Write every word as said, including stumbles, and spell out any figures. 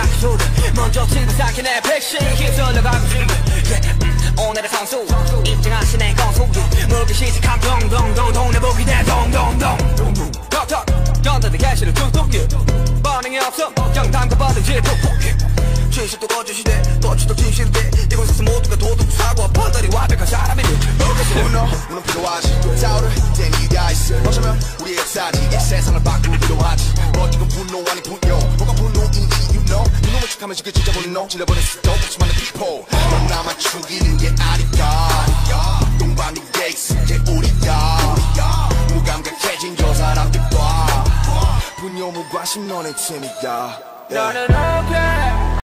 시작 소리 먼저 침착해 내 백신 휩쓸려가고 지금 오늘의 선수 입증하신 내 건수 물기 시작한 동동동 동네 보기 내 동동동 톡톡 전달의 개시를 툭툭 반응이 없어 정탐과 받을지 푹푹 진실도 거짓이대 거짓도 진실인데 이곳에서 모두가 도둑 사고와 번들이 완벽한 사람이니 문어 문은 필요하지 싸우를 땐 이유가 있어 어쩌면 우리의 역사지 이 세상을 바꾸기로 하지 멋지건 분노 아니 분노 뭐가 분노인지 you know 이놈을 척하면서 그 진짜 분노 질러버린 수도 없지만은 people 넌 나만 죽이는 게 아니까 동방의 게이츠 이제 우리야 무감각해진 저 사람들과 분노 무관심 너네 팀이다 너는 okay